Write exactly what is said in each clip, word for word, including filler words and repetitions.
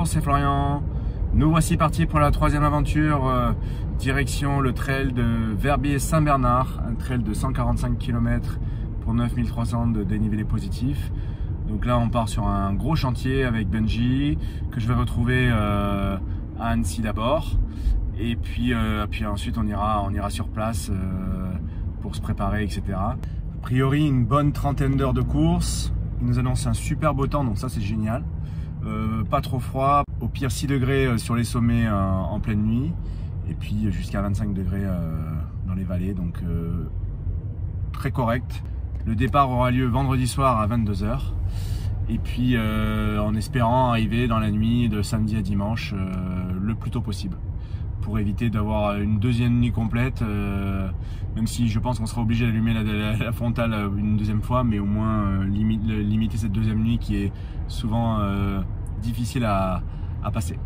Bonjour, c'est Florian. Nous voici partis pour la troisième aventure, euh, direction le trail de Verbier-Saint-Bernard, un trail de cent quarante-cinq kilomètres pour neuf mille trois cents de dénivelé positif. Donc là, on part sur un gros chantier avec Benji, que je vais retrouver euh, à Annecy d'abord. Et puis, euh, puis ensuite, on ira, on ira sur place euh, pour se préparer, et cetera. A priori, une bonne trentaine d'heures de course. Il nous annonce un super beau temps, donc ça, c'est génial. Euh, pas trop froid, au pire six degrés sur les sommets euh, en pleine nuit, et puis jusqu'à vingt-cinq degrés euh, dans les vallées, donc euh, très correct. Le départ aura lieu vendredi soir à vingt-deux heures, et puis euh, en espérant arriver dans la nuit de samedi à dimanche euh, le plus tôt possible, pour éviter d'avoir une deuxième nuit complète, euh, même si je pense qu'on sera obligé d'allumer la, la, la frontale une deuxième fois, mais au moins euh, limite, limiter cette deuxième nuit qui est souvent euh, difficile à, à passer.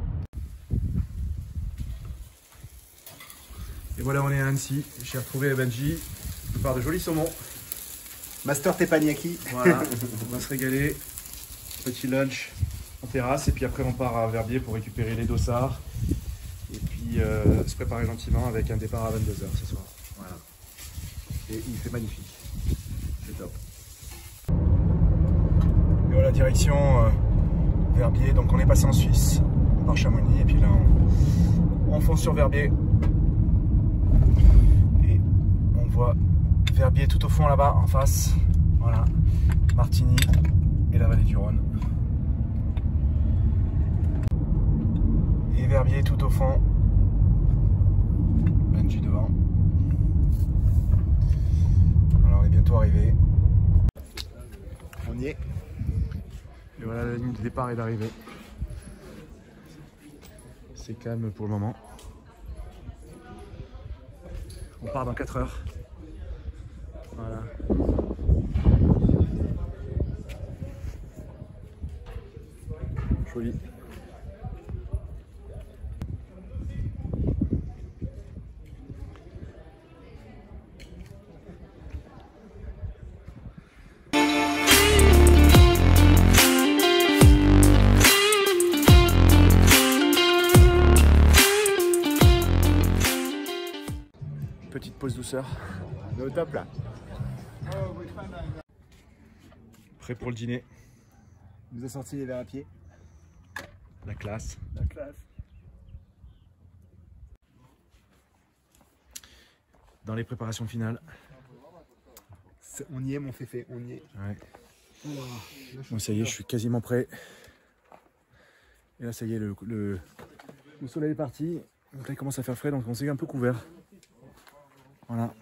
Et voilà, on est à Annecy. J'ai retrouvé Benji, je pars de jolis saumons. Master teppanyaki. Voilà, on va se régaler. Petit lunch en terrasse, et puis après on part à Verbier pour récupérer les dossards. Et puis euh, se préparer gentiment avec un départ à vingt-deux heures ce soir. Voilà. Et il fait magnifique. C'est top. Et voilà, direction euh, Verbier. Donc on est passé en Suisse par Chamonix, et puis là on, on fonce sur Verbier. Et on voit Verbier tout au fond là-bas en face. Voilà. Martigny et la vallée du Rhône. Et Verbier tout au fond. Benji devant. Alors on est bientôt arrivé. On y est. Et voilà, la ligne de départ et d'arrivée. C'est calme pour le moment. On part dans quatre heures. Voilà. Joli. Petite pause douceur. On est au top là. Prêt pour le dîner. Il nous a sorti les verres à pied. La classe. La classe. Dans les préparations finales. On y est mon féfé, on y est. Ouais. Oh, Bon, ça y est, je suis quasiment prêt. Et là, ça y est, le, le, le soleil est parti. Donc là, il commence à faire frais, donc on s'est un peu couvert. Voilà.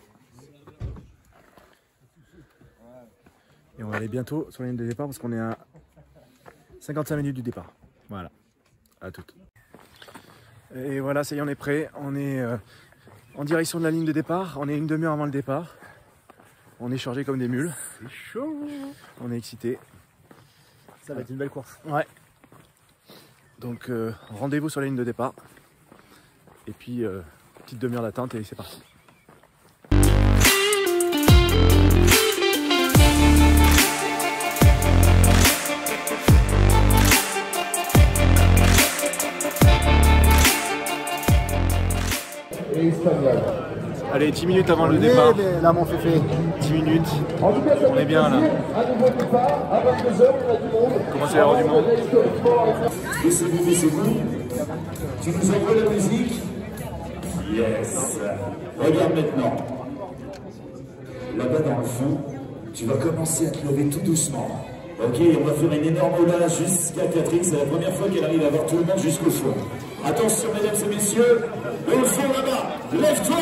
Et on va aller bientôt sur la ligne de départ parce qu'on est à cinquante-cinq minutes du départ. Voilà. À toutes. Et voilà, ça y est, on est prêt. On est euh, en direction de la ligne de départ. On est une demi-heure avant le départ. On est chargé comme des mules. C'est chaud. On est excité. Ça va être une belle course. Ouais. Donc euh, rendez-vous sur la ligne de départ. Et puis euh, petite demi-heure d'attente et c'est parti. Allez, dix minutes avant le départ. Là mon féfé. dix minutes. On est bien là. Commencez à avoir du monde. Laissez-vous, laissez-vous. Tu nous envoies la musique? Yes. Regarde maintenant. Là-bas dans le fond, tu vas commencer à te lever tout doucement. Ok, on va faire une énorme ola jusqu'à Catherine. C'est la première fois qu'elle arrive à voir tout le monde jusqu'au fond. Attention, mesdames et messieurs, au fond là-bas, lève-toi!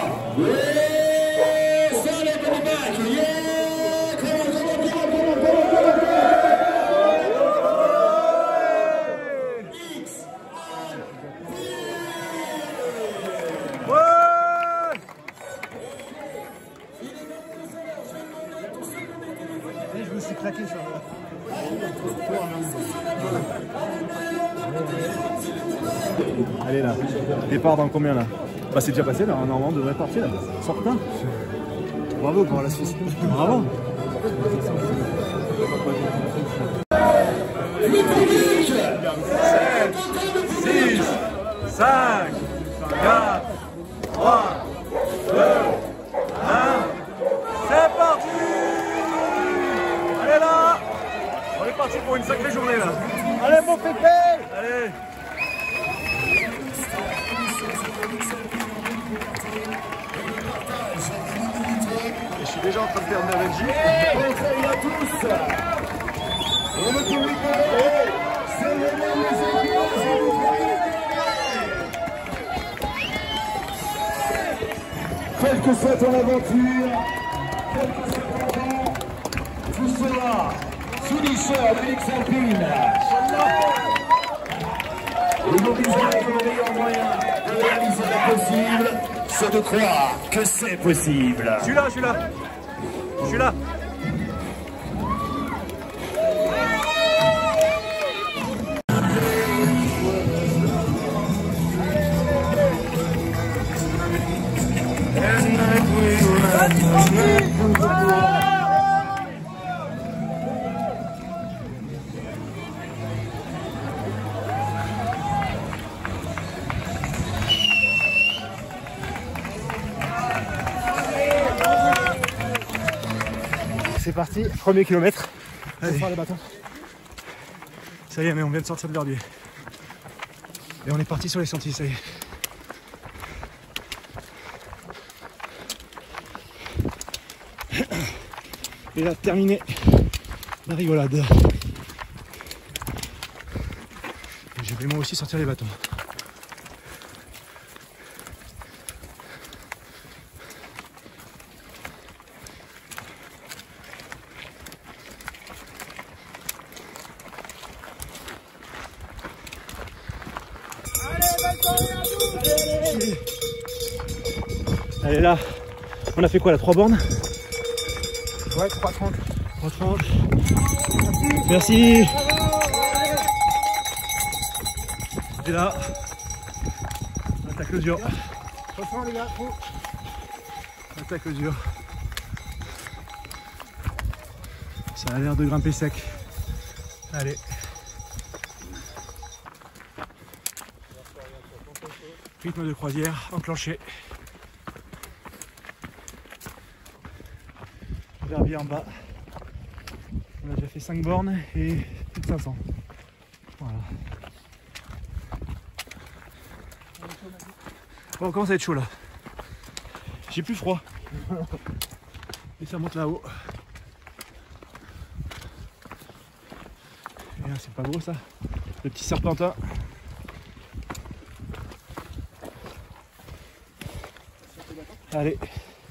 Yeah! Stand up in the back! Yeah! Come on, come on, come on, come on, come on, come on, come on! X, Ouais! Je me suis craqué sur le... Allez là, départ dans combien là? Bah c'est déjà passé là, normalement on devrait partir là. Certain. Bravo pour la Suisse. Bravo. Oui, sept, six, cinq, quatre, trois, deux, un. C'est parti! Allez là! On est parti pour une sacrée journée là. Allez mon pépé! Allez! Je suis déjà en train de perdre ma Belgique. Conseil à tous. Et le public de l'E, c'est le même les équipes, s'il vous plaît. Quelle que soit ton aventure, quel que soit ton temps, tu seras finisher Félix Alpine. Et n'oubliez pas que le meilleur moyen de réaliser l'impossible, c'est de croire que c'est possible. Je suis là, je suis là. Je suis là. C'est parti, premier kilomètre. On va faire les bâtons. Ça y est, mais on vient de sortir de Verbier. Et on est parti sur les sentiers, ça y est. Et là, terminé la rigolade. Et je vais moi aussi sortir les bâtons. Allez là, on a fait quoi là, trois bornes? Ouais, trois trente. trois trente. Merci. Et là, on attaque le dur. Attention les gars, oh. On attaque le dur. Ça a l'air de grimper sec. Allez. Rythme de croisière enclenché. Verbier en bas. On a déjà fait cinq bornes et plus de cinq cents. Voilà. Bon, on commence à être chaud là. J'ai plus froid. Et ça monte là-haut. Et là, c'est pas beau ça. Le petit serpentin. Allez.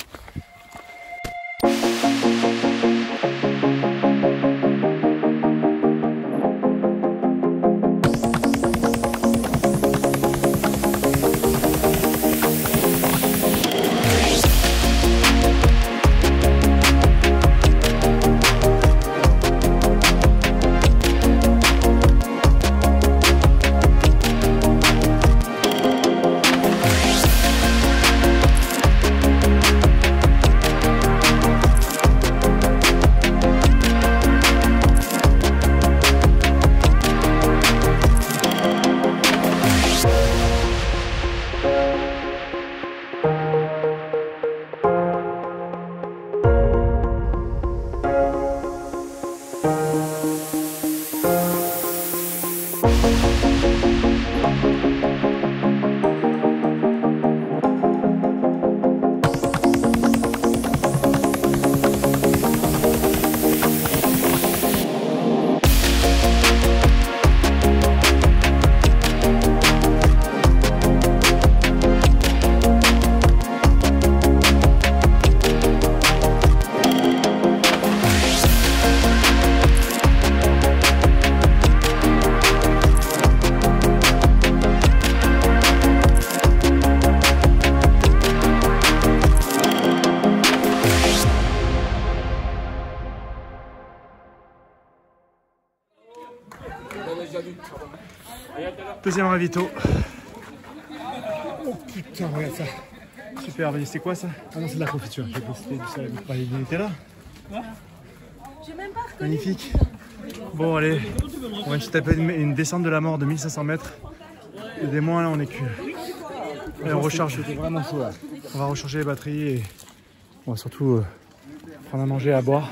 Deuxième ravito. Oh putain, regarde ça. Super, c'est quoi ça? Ah non, c'est de la confiture. J'ai posté du salade. Bah, il était là. J'ai même pas reconnu. Magnifique. Bon allez, on va se taper une, une descente de la mort de mille cinq cents mètres. Et des moins là on est cul. Allez, on recharge. Vraiment chaud là. On va recharger les batteries et on va surtout euh, prendre à manger et à boire.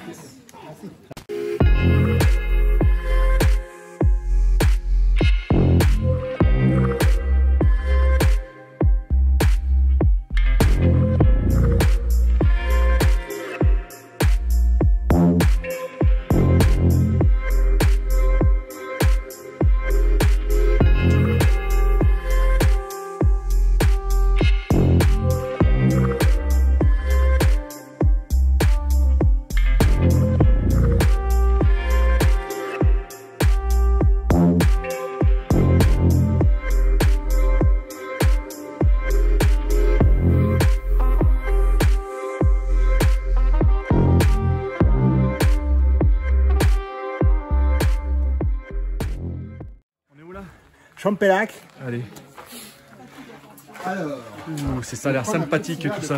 Champélac. Allez. Alors. Ouh, c'est ça a l'air sympathique tout ça.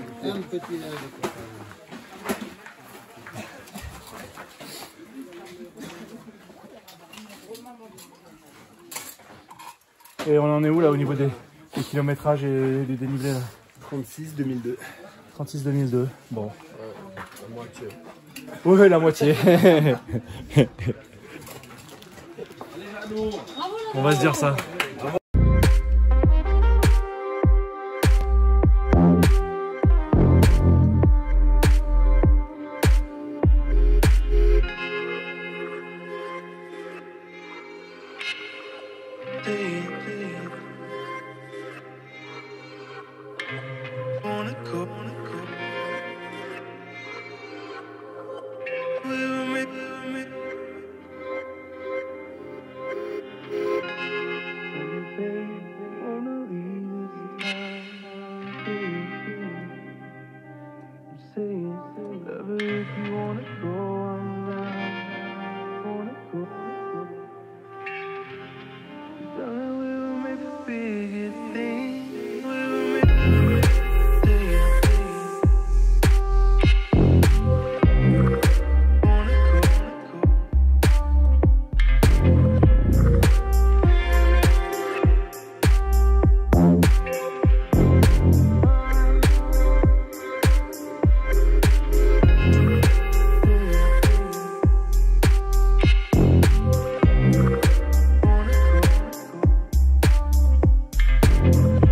Et on en est où là au niveau des, des kilométrages et des dénivelés là? trente-six deux mille deux. trente-six deux mille deux. Bon. Euh, la moitié. Oui, la moitié. On va se dire ça. We'll be right back.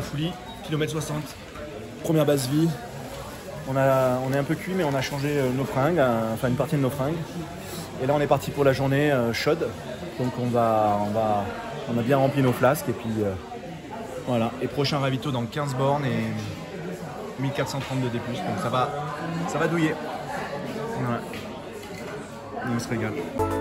la Foulie, kilomètre soixante, première base vie. On, a, on est un peu cuit, mais on a changé nos fringues, enfin une partie de nos fringues. Et là, on est parti pour la journée euh, chaude. Donc on va, on va, on a bien rempli nos flasques et puis euh, voilà. Et prochain ravito dans quinze bornes et mille quatre cent trente-deux D plus. Donc ça va, ça va douiller. Ouais. On se régale.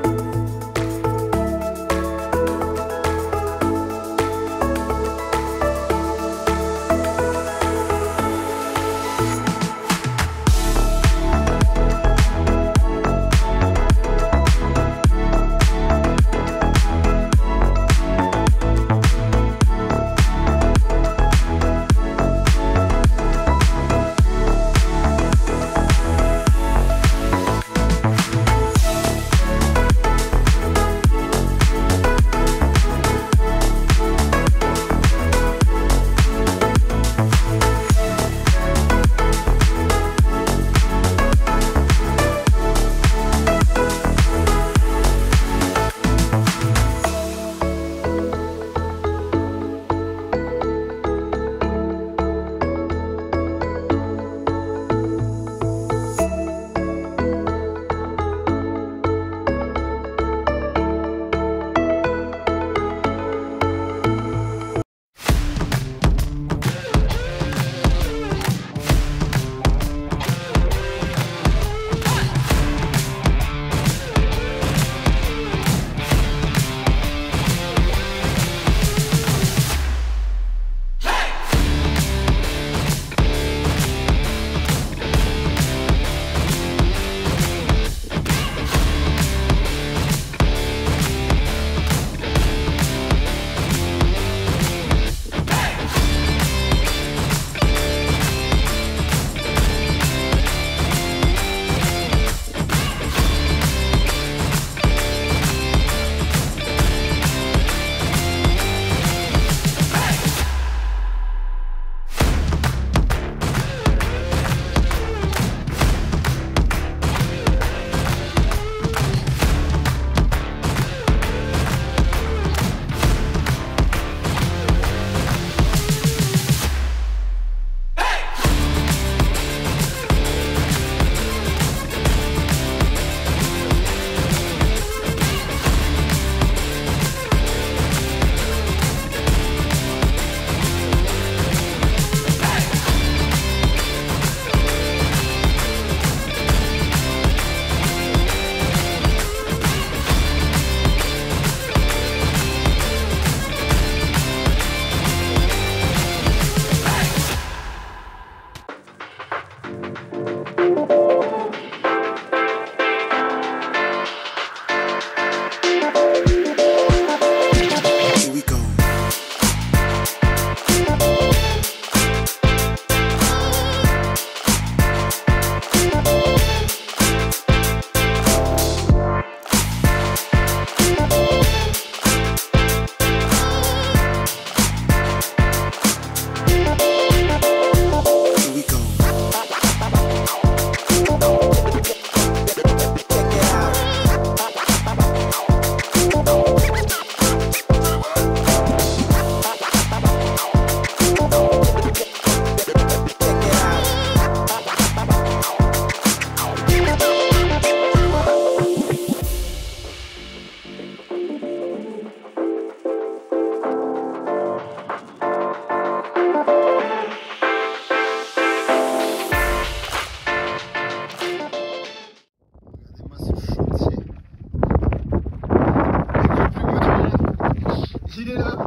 Il est là.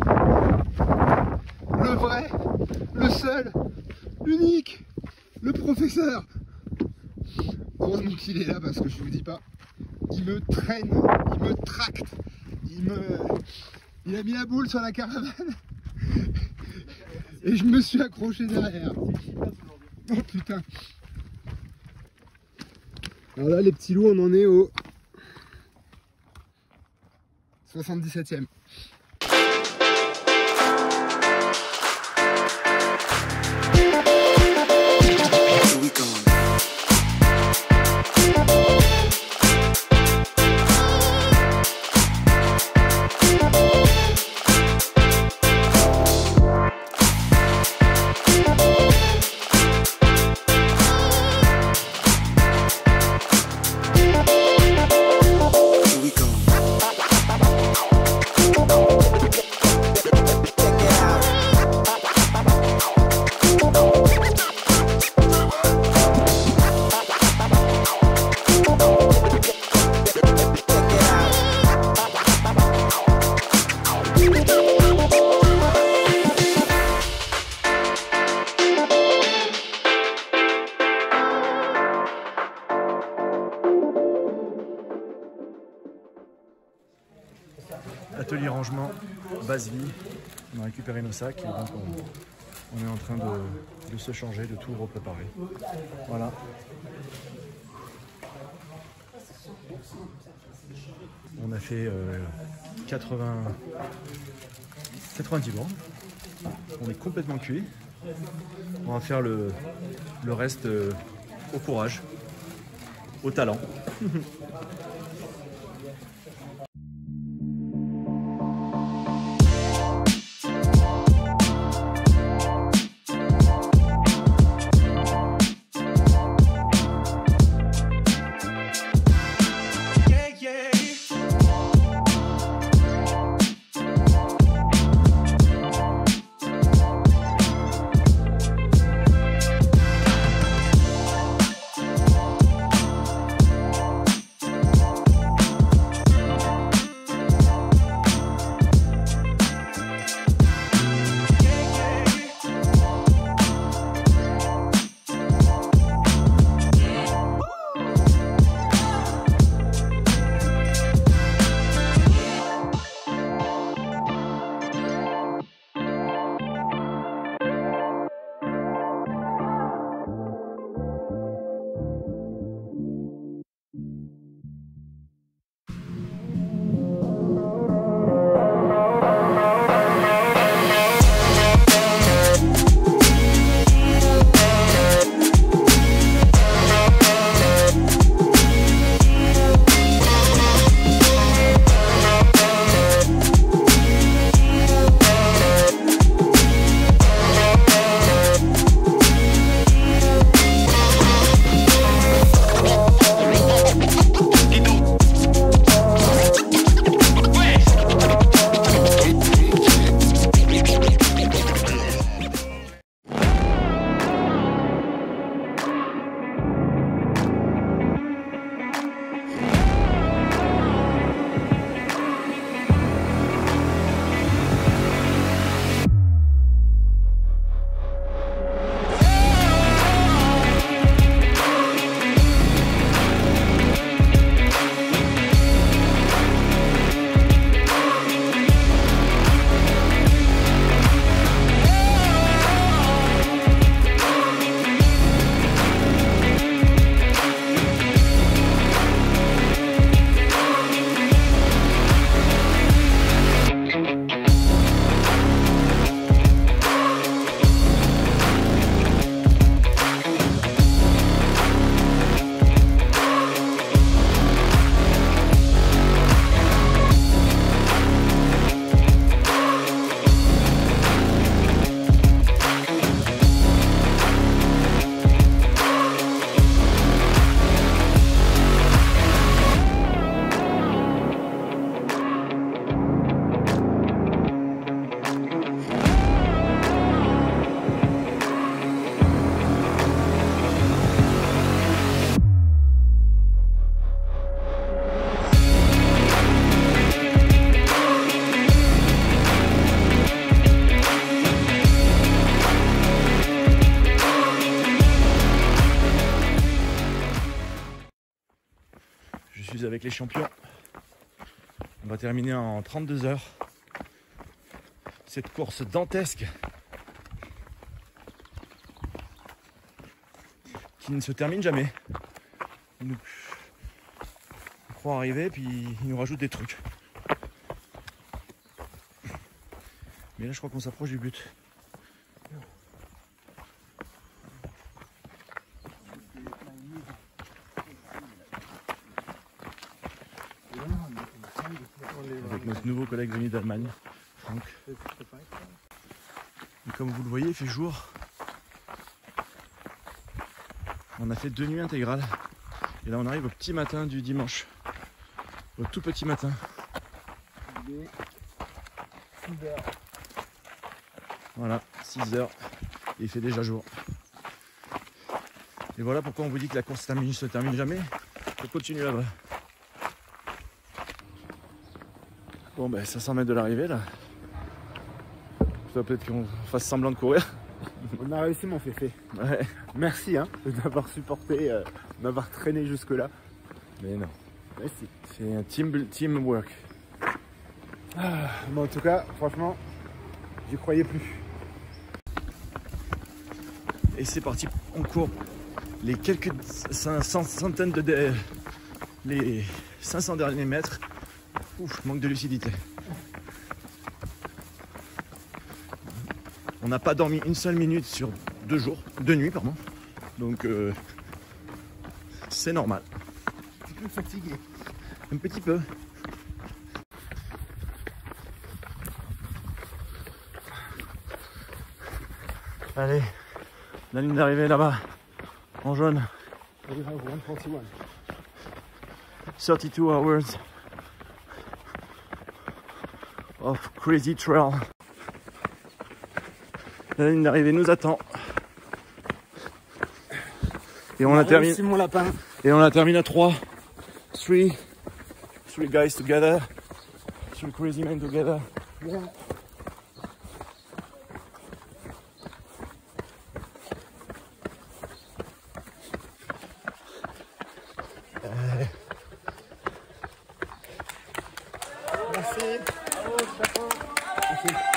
Le vrai, le seul, l'unique, le professeur. Heureusement qu'il est là parce que je vous dis pas, il me traîne, il me tracte, il me... Il a mis la boule sur la caravane et je me suis accroché derrière. Oh putain. Alors là les petits loups, on en est au soixante-dix-septième. Atelier rangement, base vie. On a récupéré nos sacs et donc on, on est en train de, de se changer, de tout repréparer. Voilà. On a fait euh, quatre-vingts, quatre-vingt-dix bornes. On est complètement cuit. On va faire le, le reste euh, au courage, au talent. Avec les champions. On va terminer en trente-deux heures cette course dantesque qui ne se termine jamais. Il nous... On croit arriver puis il nous rajoute des trucs. Mais là je crois qu'on s'approche du but. Avec notre nouveau collègue venu d'Allemagne, Franck. Et comme vous le voyez, il fait jour. On a fait deux nuits intégrales. Et là on arrive au petit matin du dimanche. Au tout petit matin. Il est six heures. Voilà, six heures. Et il fait déjà jour. Et voilà pourquoi on vous dit que la course ne se termine jamais. On continue là-bas. Bon ben cinq cents mètres de l'arrivée là. Il faut peut-être qu'on fasse semblant de courir. On a réussi mon féfé. Ouais. Merci hein, d'avoir supporté, euh, m'avoir traîné jusque là. Mais non. Merci. C'est un team, teamwork. Ah, mais en tout cas, franchement, j'y croyais plus. Et c'est parti, on court les quelques centaines de... de les cinq cents derniers mètres. Ouf, manque de lucidité. On n'a pas dormi une seule minute sur deux jours, deux nuits, pardon. Donc, euh, c'est normal. Un petit peu fatigué. Un petit peu. Allez, la ligne d'arrivée là-bas, en jaune. We have one forty-one. thirty-two hours of crazy trail. La ligne d'arrivée nous attend. Et on la termine. C'est mon lapin. Et on la termine à trois. Three. Three guys together. Three crazy men together. Yeah. Merci. Bravo, chapeau. Merci.